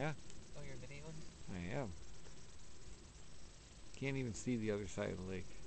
Yeah, Oh, your mini ones? I am. Can't even see the other side of the lake.